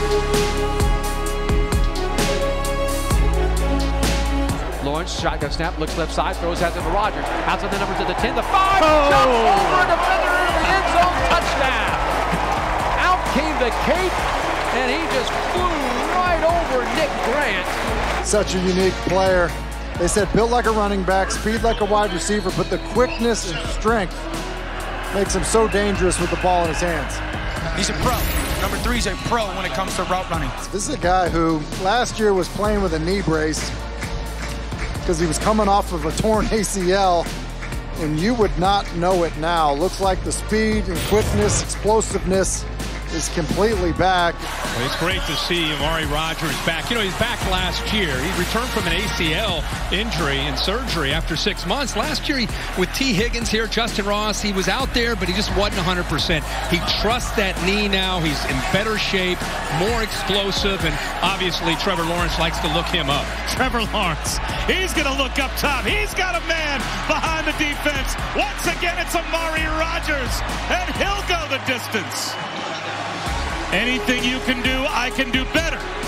Lawrence, shotgun snap, looks left side, throws that to Rodgers. Outside the number to the 10, the 5, jumps over a defender into the end zone, touchdown. Out came the cape, and he just flew right over Nick Grant. Such a unique player. They said built like a running back, speed like a wide receiver, but the quickness and strength makes him so dangerous with the ball in his hands. He's a pro. Number 3 is a pro when it comes to route running. This is a guy who last year was playing with a knee brace because he was coming off of a torn ACL, and you would not know it now. Looks like the speed and quickness, explosiveness is completely back. Well, it's great to see Amari Rodgers back. You know, he's back last year. He returned from an ACL injury and surgery after 6 months. Last year, with T. Higgins here, Justin Ross, he was out there, but he just wasn't 100%. He trusts that knee now. He's in better shape, more explosive, and obviously Trevor Lawrence likes to look him up. Trevor Lawrence, he's going to look up top. He's got a man behind the defense. Once again, it's Amari Rodgers, and he'll go the distance. Anything you can do, I can do better.